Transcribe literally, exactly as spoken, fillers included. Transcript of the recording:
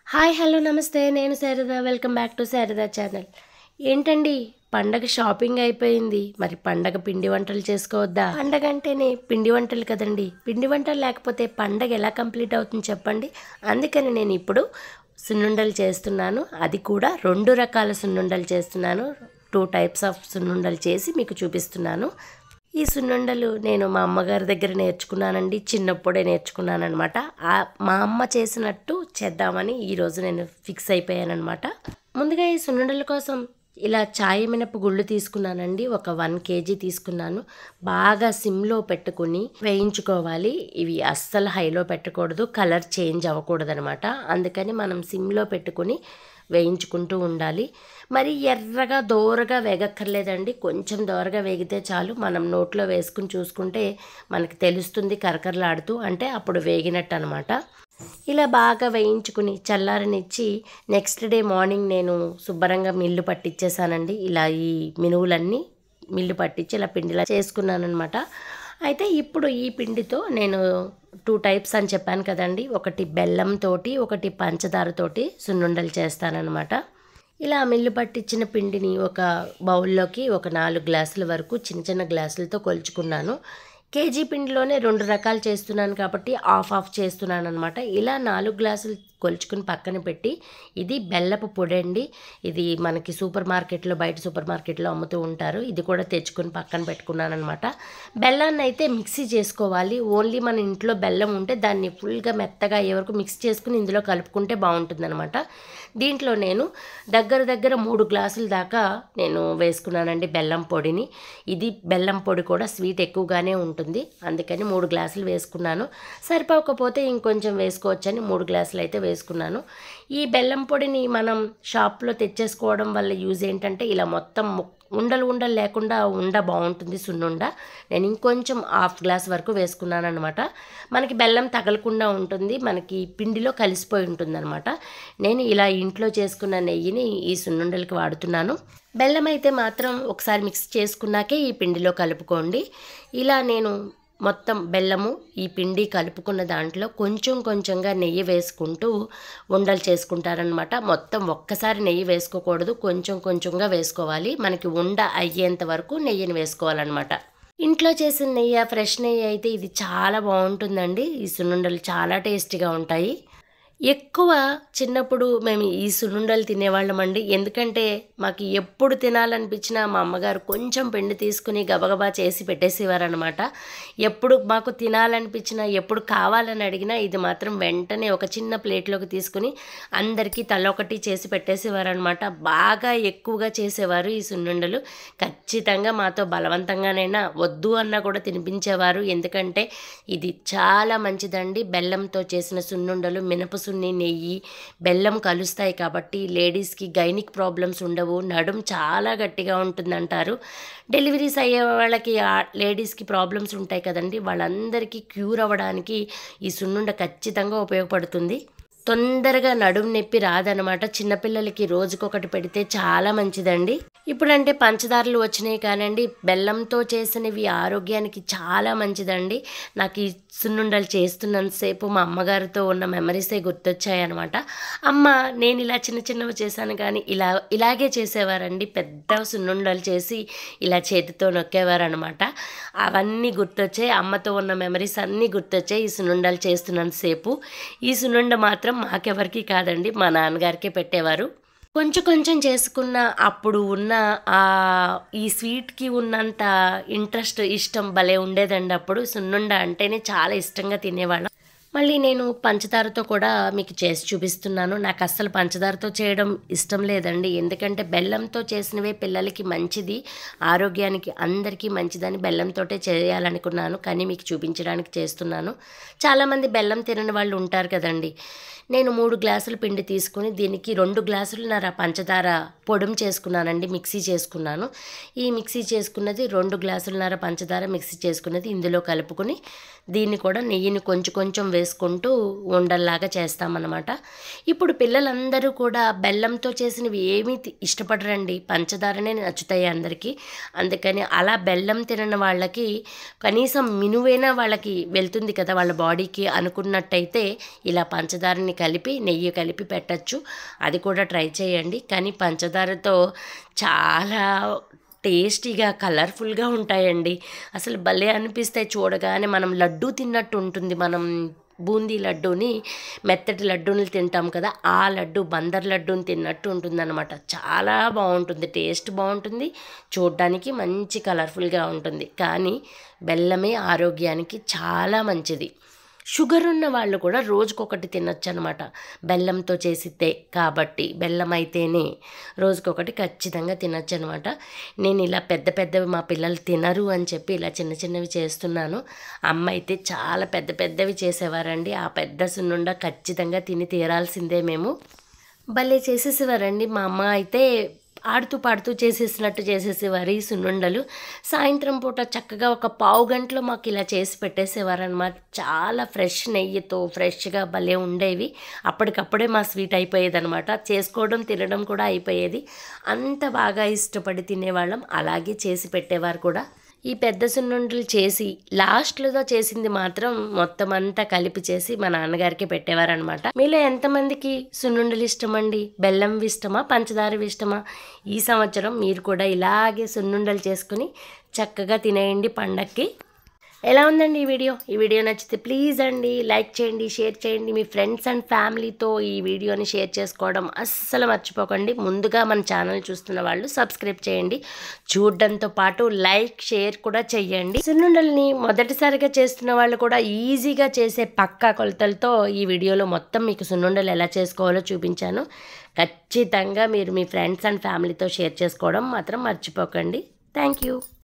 Hi hello నమస్తే నేను Sharada welcome back to Sharada channel. ఏంటండి పండగ షాపింగ్ అయిపోయింది, మరి పండగ పిండి వంటలు చేసుకోవద్దా? పండగ అంటేనే పిండి వంటలు కదండి. పిండి వంటలు లేకపోతే పండగ ఎలా కంప్లీట్ అవుతుంది చెప్పండి. అందుకని నేను ఇప్పుడు సున్నుండలు చేస్తున్నాను, అది కూడా రెండు రకాల సున్నుండలు చేస్తున్నాను. టూ టైప్స్ ఆఫ్ సున్నుండలు చేసి మీకు చూపిస్తున్నాను. ఈ సున్నుండలు నేను మా అమ్మగారి దగ్గర నేర్చుకున్నానండి, చిన్నప్పుడే నేర్చుకున్నాను అనమాట. మా అమ్మ చేసినట్టు చేద్దామని ఈరోజు నేను ఫిక్స్ అయిపోయానమాట. ముందుగా ఈ సున్నుండల కోసం ఇలా చాయ మినప గుళ్ళు తీసుకున్నానండి, ఒక వన్ కేజీ తీసుకున్నాను. బాగా సిమ్లో పెట్టుకుని వేయించుకోవాలి. ఇవి అస్సలు హైలో పెట్టకూడదు, కలర్ చేంజ్ అవ్వకూడదు అనమాట. అందుకని మనం సిమ్లో పెట్టుకుని వేయించుకుంటూ ఉండాలి. మరి ఎర్రగా దోరగా వేగక్కర్లేదండి, కొంచెం దోరగా వేగితే చాలు. మనం నోట్లో వేసుకుని చూసుకుంటే మనకి తెలుస్తుంది కరకరలాడుతూ, అంటే అప్పుడు వేగినట్టు అనమాట. ఇలా బాగా వేయించుకుని చల్లారనిచ్చి నెక్స్ట్ డే మార్నింగ్ నేను శుభ్రంగా మిల్లు పట్టించేసానండి. ఇలా ఈ మినువులన్నీ మిల్లు పట్టించి ఇలా పిండిలా చేసుకున్నాను అనమాట. అయితే ఇప్పుడు ఈ పిండితో నేను టూ టైప్స్ అని చెప్పాను కదండి, ఒకటి బెల్లంతోటి ఒకటి పంచదారతోటి సున్నుండలు చేస్తానన్నమాట. ఇలా మిల్లు పట్టించిన పిండిని ఒక బౌల్లోకి ఒక నాలుగు గ్లాసుల వరకు చిన్న చిన్న గ్లాసులతో కొలుచుకున్నాను. కేజీ పిండిలోనే రెండు రకాలు చేస్తున్నాను కాబట్టి హాఫ్ హాఫ్ చేస్తున్నాను అనమాట. ఇలా నాలుగు గ్లాసులు కొలుచుకుని పక్కన పెట్టి, ఇది బెల్లపు పొడి అండి. ఇది మనకి సూపర్ మార్కెట్లో బయట సూపర్ మార్కెట్లో అమ్ముతూ ఉంటారు. ఇది కూడా తెచ్చుకుని పక్కన పెట్టుకున్నాను అనమాట. బెల్లాన్ని అయితే మిక్సీ చేసుకోవాలి. ఓన్లీ మన ఇంట్లో బెల్లం ఉంటే దాన్ని ఫుల్గా మెత్తగా అయ్యే వరకు మిక్స్ చేసుకుని ఇందులో కలుపుకుంటే బాగుంటుంది అనమాట. దీంట్లో నేను దగ్గర దగ్గర మూడు గ్లాసుల దాకా నేను వేసుకున్నానండి బెల్లం పొడిని. ఇది బెల్లం పొడి కూడా స్వీట్ ఎక్కువగానే ఉంటుంది, అందుకని మూడు గ్లాసులు వేసుకున్నాను. సరిపోకపోతే ఇంకొంచెం వేసుకోవచ్చని మూడు గ్లాసులు అయితే వేసుకున్నాను. ఈ బెల్లం పొడిని మనం షాప్లో తెచ్చేసుకోవడం వల్ల యూజ్ ఏంటంటే ఇలా మొత్తం ఉండలు ఉండలు లేకుండా ఉండ బాగుంటుంది సున్నుండ. నేను ఇంకొంచెం హాఫ్ గ్లాస్ వరకు వేసుకున్నాను అనమాట. మనకి బెల్లం తగలకుండా ఉంటుంది, మనకి పిండిలో కలిసిపోయి ఉంటుంది అనమాట. నేను ఇలా ఇంట్లో చేసుకున్న నెయ్యిని ఈ సున్నుండలకి వాడుతున్నాను. బెల్లం అయితే మాత్రం ఒకసారి మిక్స్ చేసుకున్నాకే ఈ పిండిలో కలుపుకోండి. ఇలా నేను మొత్తం బెల్లము ఈ పిండి కలుపుకున్న దాంట్లో కొంచెం కొంచెంగా నెయ్యి వేసుకుంటూ ఉండలు చేసుకుంటారనమాట. మొత్తం ఒక్కసారి నెయ్యి వేసుకోకూడదు, కొంచెం కొంచెంగా వేసుకోవాలి. మనకి ఉండ అయ్యేంత వరకు నెయ్యిని వేసుకోవాలన్నమాట. ఇంట్లో చేసిన నెయ్యి, ఫ్రెష్ నెయ్యి అయితే ఇది చాలా బాగుంటుందండి. ఈ సున్నుండలు చాలా టేస్టీగా ఉంటాయి. ఎక్కువ చిన్నప్పుడు మేము ఈ సున్నుండలు తినేవాళ్ళం అండి. ఎందుకంటే మాకు ఎప్పుడు తినాలనిపించినా మా అమ్మగారు కొంచెం పిండి తీసుకుని గబగబా చేసి పెట్టేసేవారనమాట. ఎప్పుడు మాకు తినాలనిపించినా, ఎప్పుడు కావాలని అడిగినా ఇది మాత్రం వెంటనే ఒక చిన్న ప్లేట్లోకి తీసుకుని అందరికీ తలొకటి చేసి పెట్టేసేవారనమాట. బాగా ఎక్కువగా చేసేవారు ఈ సున్నుండలు. ఖచ్చితంగా మాతో బలవంతంగానైనా వద్దు అన్నా కూడా తినిపించేవారు. ఎందుకంటే ఇది చాలా మంచిదండి. బెల్లంతో చేసిన సున్నుండలు, మినప సున్ని, నెయ్యి, బెల్లం కలుస్తాయి కాబట్టి లేడీస్కి గైనిక్ ప్రాబ్లమ్స్ ఉండవు, నడుం చాలా గట్టిగా ఉంటుందంటారు. డెలివరీస్ అయ్యే వాళ్ళకి, లేడీస్కి ప్రాబ్లమ్స్ ఉంటాయి కదండి, వాళ్ళందరికీ క్యూర్ అవ్వడానికి ఈ సున్నుండ ఖచ్చితంగా ఉపయోగపడుతుంది. తొందరగా నడుము నొప్పి రాదనమాట. చిన్నపిల్లలకి రోజుకొకటి పెడితే చాలా మంచిదండి. ఇప్పుడంటే పంచదారలు వచ్చినాయి కానండి, బెల్లంతో చేసినవి ఆరోగ్యానికి చాలా మంచిదండి. నాకు ఈ సున్నుండలు చేస్తున్నంతసేపు మా అమ్మగారితో ఉన్న మెమరీసే గుర్తొచ్చాయన్నమాట. అమ్మ నేను ఇలా చిన్న చిన్నవి చేశాను కానీ ఇలా ఇలాగే చేసేవారండి. పెద్ద సున్నుండలు చేసి ఇలా చేతితో నొక్కేవారనమాట. అవన్నీ గుర్తొచ్చాయి, అమ్మతో ఉన్న మెమరీస్ అన్నీ గుర్తొచ్చాయి ఈ సున్నుండలు చేస్తున్నంతసేపు. ఈ సున్నుండ మాత్రం మాకెవరికి కాదండి, మా నాన్నగారికే పెట్టేవారు. కొంచెం కొంచెం చేసుకున్న అప్పుడు ఉన్న ఈ స్వీట్కి ఉన్నంత ఇంట్రెస్ట్, ఇష్టం భలే ఉండేదండి. అప్పుడు సున్నుండ అంటేనే చాలా ఇష్టంగా తినేవాళ్ళం. మళ్ళీ నేను పంచదారతో కూడా మీకు చేసి చూపిస్తున్నాను. నాకు అస్సలు పంచదారతో చేయడం ఇష్టం లేదండి, ఎందుకంటే బెల్లంతో చేసినవే పిల్లలకి మంచిది, ఆరోగ్యానికి అందరికీ మంచిదని బెల్లంతోటే చేయాలనుకున్నాను, కానీ మీకు చూపించడానికి చేస్తున్నాను. చాలామంది బెల్లం తినని వాళ్ళు ఉంటారు కదండి. నేను మూడు గ్లాసుల పిండి తీసుకుని దీనికి రెండు గ్లాసులున్నర పంచదార పొడి చేసుకున్నానండి, మిక్సీ చేసుకున్నాను. ఈ మిక్సీ చేసుకున్నది రెండు గ్లాసులున్నర పంచదార మిక్సీ చేసుకున్నది ఇందులో కలుపుకొని దీన్ని కూడా నెయ్యిని కొంచెం కొంచెం వేసుకుంటూ ఉండల్లాగా చేస్తామన్నమాట. ఇప్పుడు పిల్లలందరూ కూడా బెల్లంతో చేసినవి ఏమీ తి- ఇష్టపడరండి, పంచదారనే నచ్చుతాయి అందరికీ. అందుకని అలా బెల్లం తినని వాళ్ళకి కనీసం మినువైనా వాళ్ళకి వెళ్తుంది కదా వాళ్ళ బాడీకి అనుకున్నట్టయితే ఇలా పంచదారని కలిపి నెయ్యి కలిపి పెట్టచ్చు. అది కూడా ట్రై చేయండి. కానీ పంచదారతో చాలా టేస్టీగా కలర్ఫుల్గా ఉంటాయండి. అసలు భలే అనిపిస్తాయి చూడగానే. మనం లడ్డూ తిన్నట్టు ఉంటుంది. మనం బూందీ లడ్డూని, మెత్తటి లడ్డూని తింటాం కదా, ఆ లడ్డు బందర్ లడ్డూని తిన్నట్టు ఉంటుందన్నమాట. చాలా బాగుంటుంది, టేస్ట్ బాగుంటుంది, చూడ్డానికి మంచి కలర్ఫుల్గా ఉంటుంది. కానీ బెల్లమే ఆరోగ్యానికి చాలా మంచిది. షుగర్ ఉన్న వాళ్ళు కూడా రోజుకొకటి తినొచ్చు అనమాట, బెల్లంతో చేసితే. కాబట్టి బెల్లం అయితేనే రోజుకొకటి ఖచ్చితంగా తినొచ్చు అనమాట. నేను ఇలా పెద్ద పెద్దవి మా పిల్లలు తినరు అని చెప్పి ఇలా చిన్న చిన్నవి చేస్తున్నాను. అమ్మ అయితే చాలా పెద్ద పెద్దవి చేసేవారండి. ఆ పెద్ద సున్నుండ ఖచ్చితంగా తిని తీరాల్సిందే మేము. భలే చేసేసేవారండి మా అమ్మ అయితే. ఆడుతూ పాడుతూ చేసేసినట్టు చేసేసేవారు ఈ సున్నుండలు. సాయంత్రం పూట చక్కగా ఒక పావు గంటలో మాకు ఇలా చేసి పెట్టేసేవారనమాట. చాలా ఫ్రెష్ నెయ్యితో ఫ్రెష్గా భలే ఉండేవి. అప్పటికప్పుడే మా స్వీట్ అయిపోయేదనమాట. చేసుకోవడం తినడం కూడా అయిపోయేది. అంత బాగా ఇష్టపడి తినేవాళ్ళం. అలాగే చేసి పెట్టేవారు కూడా. ఈ పెద్ద సున్నుండలు చేసి లాస్ట్లో చేసింది మాత్రం మొత్తం అంతా కలిపి చేసి మా నాన్నగారికి పెట్టేవారనమాట. మీలో ఎంతమందికి సున్నుండలు ఇష్టమండి? బెల్లంవి ఇష్టమా, పంచదారవి ఇష్టమా? ఈ సంవత్సరం మీరు కూడా ఇలాగే సున్నుండలు చేసుకుని చక్కగా తినేయండి పండక్కి. ఎలా ఉందండి ఈ వీడియో? ఈ వీడియో నచ్చితే ప్లీజ్ అండి లైక్ చేయండి, షేర్ చేయండి. మీ ఫ్రెండ్స్ అండ్ ఫ్యామిలీతో ఈ వీడియోని షేర్ చేసుకోవడం అస్సలు మర్చిపోకండి. ముందుగా మన ఛానల్ చూస్తున్న వాళ్ళు సబ్స్క్రైబ్ చేయండి. చూడడంతో పాటు లైక్, షేర్ కూడా చేయండి. సున్నుండల్ని మొదటిసారిగా చేస్తున్న వాళ్ళు కూడా ఈజీగా చేసే పక్కా కొలతలతో ఈ వీడియోలో మొత్తం మీకు సున్నుండలు ఎలా చేసుకోవాలో చూపించాను. ఖచ్చితంగా మీరు మీ ఫ్రెండ్స్ అండ్ ఫ్యామిలీతో షేర్ చేసుకోవడం మాత్రం మర్చిపోకండి. Thank you.